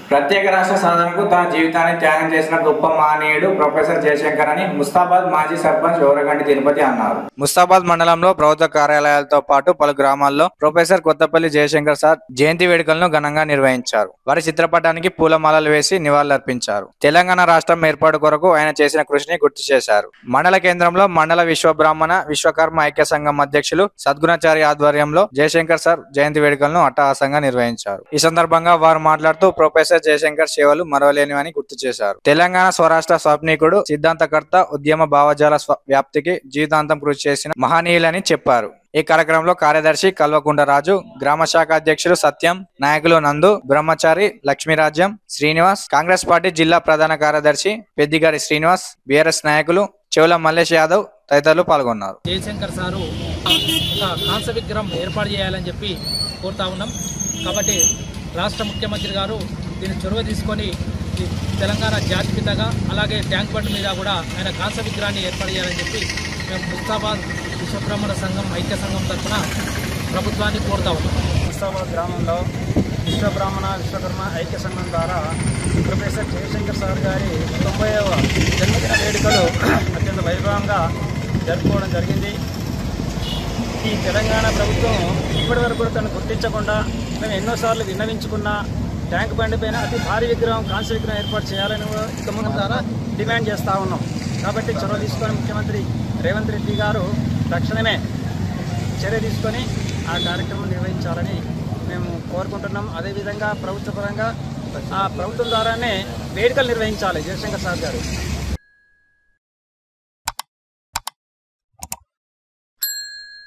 ప్రత్యేక రాష్ట్ర సాధనకు తన జీవితాన్ని త్యాగం చేసిన గొప్ప మహనీయుడు ప్రొఫెసర్ జయశంకర్ అని ముస్తాబాద్ మాజీ సర్పంచ్ ఓరగంటి తిరుపతి అన్నారు. ముస్తాబాద్ మండలంలో ప్రభుత్వ కార్యాలయాలతో పాటు పలు గ్రామాల్లో ప్రొఫెసర్ కొత్తపల్లి జయశంకర్ సార్ జయంతి వేడుకలను ఘనంగా నిర్వహించారు. వారి చిత్రపటానికి పూలమాలలు వేసి నివాళులర్పించారు. తెలంగాణ రాష్ట్రం ఏర్పాటు కొరకు ఆయన చేసిన కృషిని గుర్తు చేశారు. మండల కేంద్రంలో మండల విశ్వబ్రాహ్మణ విశ్వకర్మ ఐక్య సంఘం అధ్యక్షులు సద్గుణాచారి ఆధ్వర్యంలో జయశంకర్ సార్ జయంతి వేడుకలను అట్టహాసంగా నిర్వహించారు. ఈ సందర్భంగా వారు మాట్లాడుతూ ప్రొఫెసర్ జయశంకర్ సేవలు మరవలేనివని గుర్తు చేశారు. తెలంగాణ స్వరాష్ట్ర స్వప్నికుడు, సిద్ధాంతకర్త, ఉద్యమ భావజాల వ్యాప్తికి జీవితాంతం కృషి చేసిన మహనీయులని చెప్పారు. ఈ కార్యక్రమంలో కార్యదర్శి కల్వకుండ రాజు, గ్రామ శాఖ అధ్యక్షులు సత్యం, నాయకులు నందు, బ్రహ్మచారి, లక్ష్మీరాజ్యం, శ్రీనివాస్, కాంగ్రెస్ పార్టీ జిల్లా ప్రధాన కార్యదర్శి పెద్దిగారి శ్రీనివాస్, బీఆర్ఎస్ నాయకులు చెవుల మల్లేష్ యాదవ్ తదితరులు పాల్గొన్నారు. జయశంకర్ సారు ఒక కాంస్య విగ్రహం ఏర్పాటు చేయాలని చెప్పి కోరుతా ఉన్నాం. కాబట్టి రాష్ట్ర ముఖ్యమంత్రి గారు దీన్ని చొరవ తీసుకొని తెలంగాణ జాతిపితగా అలాగే ట్యాంక్ బండ్ మీద కూడా ఆయన కాంస్య విగ్రహాన్ని ఏర్పాటు చేయాలని చెప్పి మేము ముస్తాబాద్ విశ్వబ్రాహ్మణ సంఘం ఐక్య సంఘం తరఫున ప్రభుత్వాన్ని కోరుతా ఉన్నాం. ముస్తాబాద్ గ్రామంలో విశ్వబ్రాహ్మణ విశ్వకర్మ ఐక్య సంఘం ద్వారా ప్రొఫెసర్ జయశంకర్ సార్ గారి 90వ జన్మదిన వేడుకలు అత్యంత వైభవంగా జరుపుకోవడం జరిగింది. ఈ తెలంగాణ ప్రభుత్వం ఇప్పటి వరకు కూడా తను గుర్తించకుండా మేము ఎన్నోసార్లు విన్నవించుకున్న ట్యాంక్ బండి పైన అతి భారీ విగ్రహం, కాంస్య విగ్రహం ఏర్పాటు చేయాలని గమనం ద్వారా డిమాండ్ చేస్తూ ఉన్నాం. కాబట్టి చొరవ తీసుకొని ముఖ్యమంత్రి రేవంత్ రెడ్డి గారు తక్షణమే చర్య తీసుకొని ఆ కార్యక్రమం నిర్వహించాలని మేము కోరుకుంటున్నాం. అదేవిధంగా ప్రభుత్వ పరంగా ఆ ప్రభుత్వం ద్వారానే వేడుకలు నిర్వహించాలి జయశంకర్ సార్ గారు.